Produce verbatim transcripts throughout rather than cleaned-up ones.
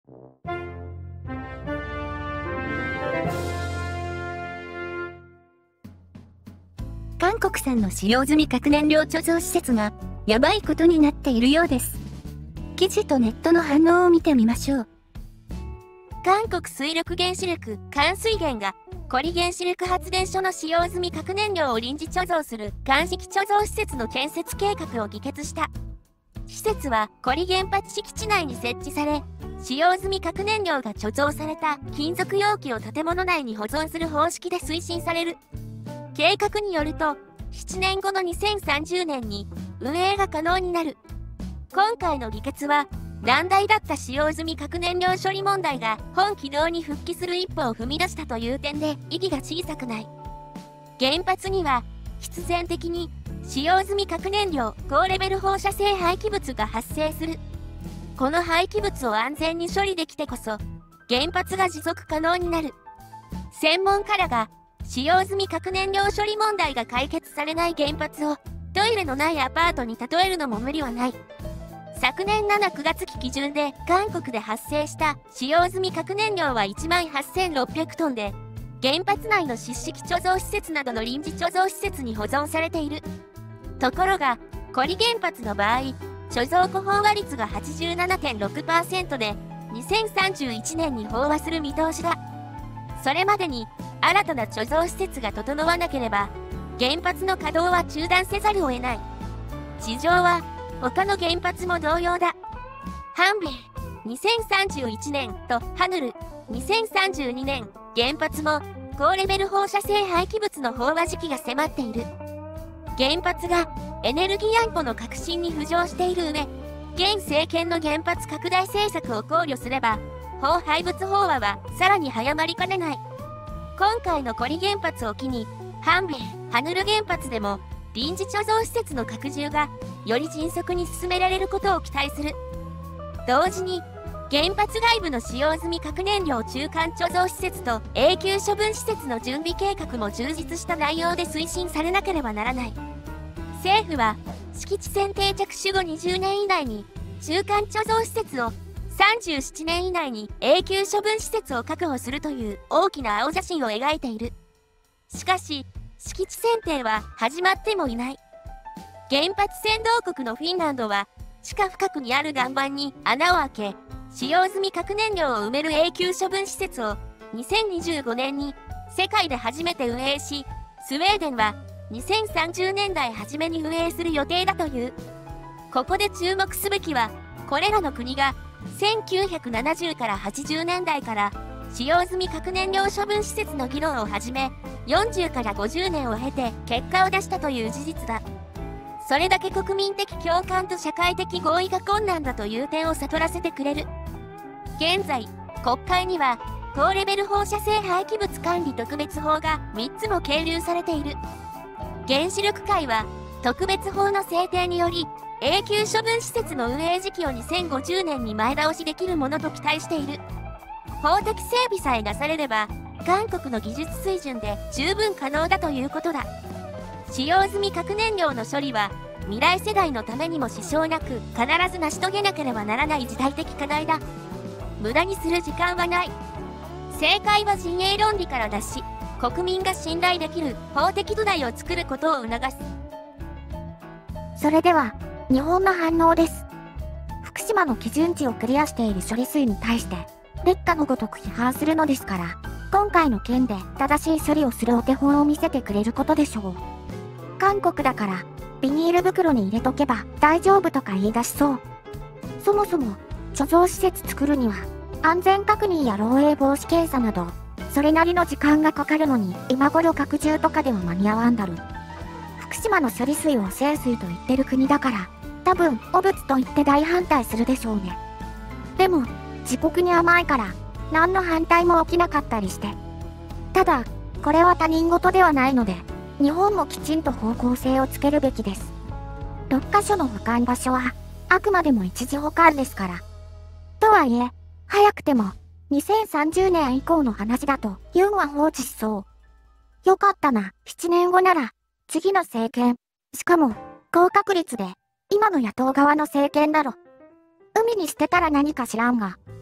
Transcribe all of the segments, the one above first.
韓国産の使用済み核燃料貯蔵施設がやばいことになっているようです。記事とネットの反応を見てみましょう。 韓国水力原子力関水源が古里原子力発電所の使用済み核燃料を臨時貯蔵する乾式貯蔵施設の建設計画を議決した。施設は古里原発敷地内に設置され、使用済み核燃料が貯蔵された金属容器を建物内に保存する方式で推進される。計画によると、ななねんごのにせんさんじゅうねんに運営が可能になる。今回の議決は、難題だった使用済み核燃料処理問題が本軌道に復帰する一歩を踏み出したという点で意義が小さくない。原発には、必然的に使用済み核燃料高レベル放射性廃棄物が発生する。この廃棄物を安全に処理できてこそ、原発が持続可能になる。専門家らが、使用済み核燃料処理問題が解決されない原発をトイレのないアパートに例えるのも無理はない。昨年しち、くがつ期基準で韓国で発生した使用済み核燃料はいちまんはっせんろっぴゃくトンで、原発内の湿式貯蔵施設などの臨時貯蔵施設に保存されている。ところが、古里原発の場合、貯蔵庫飽和率が はちじゅうななてんろくパーセント で、にせんさんじゅういちねんに飽和する見通しだ。それまでに、新たな貯蔵施設が整わなければ、原発の稼働は中断せざるを得ない。事情は、他の原発も同様だ。ハンビル、にせんさんじゅういちねんとハヌル、にせんさんじゅうにねん、原発も高レベル放射性廃棄物の飽和時期が迫っている。原発がエネルギー安保の革新に浮上している上、現政権の原発拡大政策を考慮すれば、放廃物飽和はさらに早まりかねない。今回の古里原発を機に、ハンビル、ハヌル原発でも臨時貯蔵施設の拡充がより迅速に進められることを期待する。同時に、原発外部の使用済み核燃料中間貯蔵施設と永久処分施設の準備計画も充実した内容で推進されなければならない。政府は、敷地線定着後後にじゅうねん以内に中間貯蔵施設を、さんじゅうななねん以内に永久処分施設を確保するという大きな青写真を描いている。しかし、敷地選定は始まってもいない。原発先導国のフィンランドは、地下深くにある岩盤に穴を開け、使用済み核燃料を埋める永久処分施設をにせんにじゅうごねんに世界で初めて運営し、スウェーデンはにせんさんじゅうねんだい初めに運営する予定だという。ここで注目すべきは、これらの国がせんきゅうひゃくななじゅうからはちじゅうねんだいから使用済み核燃料処分施設の議論を始め、よんじゅうからごじゅうねんを経て結果を出したという事実だ。それだけ国民的共感と社会的合意が困難だという点を悟らせてくれる。現在、国会には高レベル放射性廃棄物管理特別法がみっつも係留されている。原子力会は特別法の制定により、永久処分施設の運営時期をにせんごじゅうねんに前倒しできるものと期待している。法的整備さえなされれば、韓国の技術水準で十分可能だということだ。使用済み核燃料の処理は、未来世代のためにも支障なく必ず成し遂げなければならない時代的課題だ。無駄にする時間はない。正解は陣営論理から脱し、国民が信頼できる法的土台を作ることを促す。 それでは、日本の反応です。福島の基準値をクリアしている処理水に対して、劣化のごとく批判するのですから、今回の件で正しい処理をするお手本を見せてくれることでしょう。韓国だから、ビニール袋に入れとけば大丈夫とか言い出しそう。そもそも、貯蔵施設作るには、安全確認や漏洩防止検査など、それなりの時間がかかるのに、今頃拡充とかでは間に合わんだろ。福島の処理水を汚染水と言ってる国だから、多分、汚物と言って大反対するでしょうね。でも、自国に甘いから、何の反対も起きなかったりして。ただ、これは他人事ではないので、日本もきちんと方向性をつけるべきです。ろっかしょの保管場所は、あくまでも一時保管ですから。とはいえ、早くても、にせんさんじゅうねん以降の話だと、ユンは放置しそう。よかったな、ななねんごなら、次の政権。しかも、高確率で、今の野党側の政権だろ。海に捨てたら何か知らんが、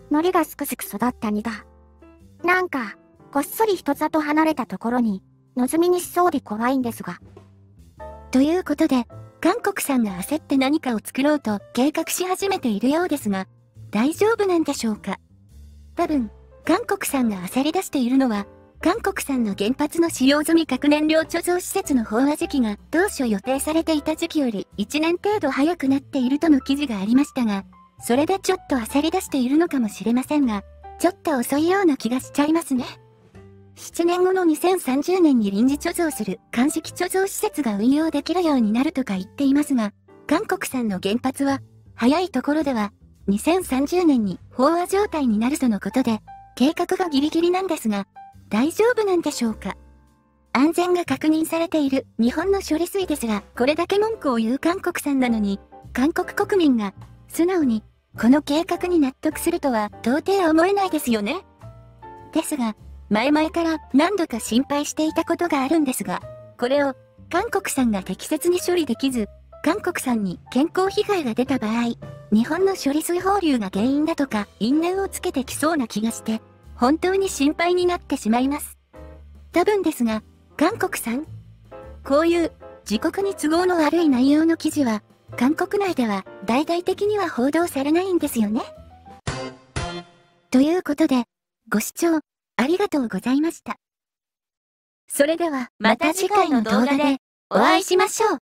海苔がすくすく育った実だ。なんか、こっそり人里離れたところに、望みにしそうで怖いんですが。 ということで、韓国さんが焦って何かを作ろうと計画し始めているようですが、大丈夫なんでしょうか。多分、韓国さんが焦り出しているのは、韓国産の原発の使用済み核燃料貯蔵施設の飽和時期が当初予定されていた時期よりいちねん程度早くなっているとの記事がありましたが、それでちょっと焦り出しているのかもしれませんが、ちょっと遅いような気がしちゃいますね。ななねんごのにせんさんじゅうねんに臨時貯蔵する乾式貯蔵施設が運用できるようになるとか言っていますが、韓国産の原発は、早いところでは、にせんさんじゅうねんに飽和状態になるとのことで、計画がギリギリなんですが、大丈夫なんでしょうか。安全が確認されている日本の処理水ですが、これだけ文句を言う韓国産なのに、韓国国民が素直にこの計画に納得するとは到底思えないですよね。ですが、前々から何度か心配していたことがあるんですが、これを韓国産が適切に処理できず、韓国産に健康被害が出た場合、日本の処理水放流が原因だとか因縁をつけてきそうな気がして、本当に心配になってしまいます。多分ですが、韓国さん、こういう自国に都合の悪い内容の記事は、韓国内では大々的には報道されないんですよね。ということで、ご視聴ありがとうございました。それではまた次回の動画でお会いしましょう。